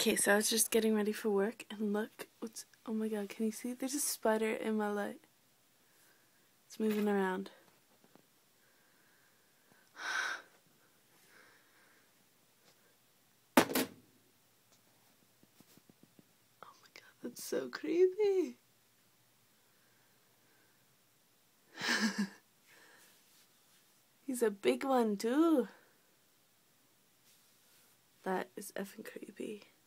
Okay, so I was just getting ready for work and look, oh my god, can you see? There's a spider in my light. It's moving around. Oh my god, that's so creepy. He's a big one too. That is effing creepy.